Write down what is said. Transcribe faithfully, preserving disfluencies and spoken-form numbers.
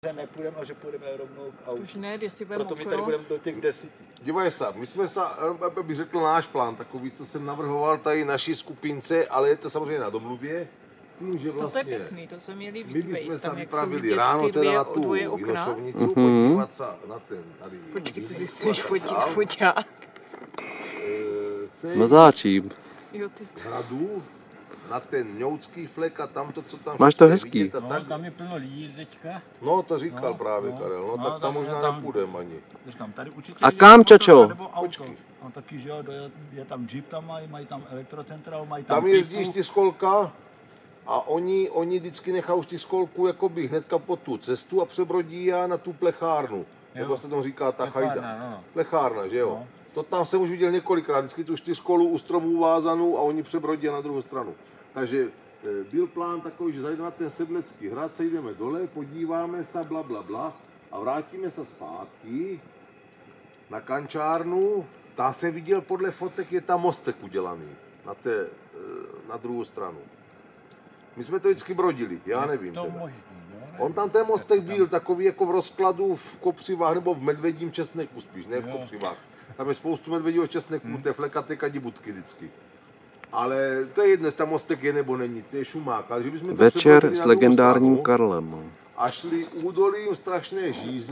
Nepůjdeme a že půjdeme rovnou k autu. Už ne, jestli budeme Proto my tady budeme do těch desíti. Dívej se, my jsme se, bych řekl náš plán, takový, co jsem navrhoval tady naší skupince, ale je to samozřejmě na domluvě, s tím, že vlastně... To je pěkný, to se mi líbí. My bychom se tam, vypravili ráno teda na tu Jinošovnicu, mm-hmm. podívat se na ten tady... Počkej, ty si chceš fotit foťák. No dáčím. Jo, ty... Hradu, na ten Mňoucký flek a tam to, co tam... Máš to hezký. Vidět, No, tak... tam je plno lidí teďka. No, to říkal no, právě no, Karel, no, no tak tam možná tam, nepůjdeme ani. Říkám, tady určitě A kam, čačo? Nebo auto. No taky, že jo, je, je tam jeep, tam mají, mají tam elektrocentral, mají tam Tam pipu. jezdíš ty skolka a oni, oni vždycky nechají už ty skolku jakoby hnedka po tu cestu a přebrodí já na tu plechárnu. Jako se tomu říká ta Plechárna, chajda. no. Plechárna, že jo? No. To tam jsem už viděl několikrát, vždycky tu čtyřkolu u stromů vázanou a oni přebrodí na druhou stranu. Takže e, byl plán takový, že zajdeme na ten Sedlecký hrad, sejdeme dole, podíváme se, bla, bla, bla a vrátíme se zpátky na Kančárnu. Tam jsem viděl podle fotek, je tam mostek udělaný na, té, e, na druhou stranu. My jsme to vždycky brodili, já nevím. To Teda. možný, jo? On tam ten mostek byl takový jako v rozkladu v Kopřivách nebo v Medvědím Česneku spíš, ne v Kopřivách. Tam je spoustu medvědího česneku, hmm. té flekaté kadibutky vždycky. Ale to je jedno, jestli tam mostek je nebo není, to je šumák. Ale že bychom to Večer s legendárním Karlem. a šli údolím strašné žízně.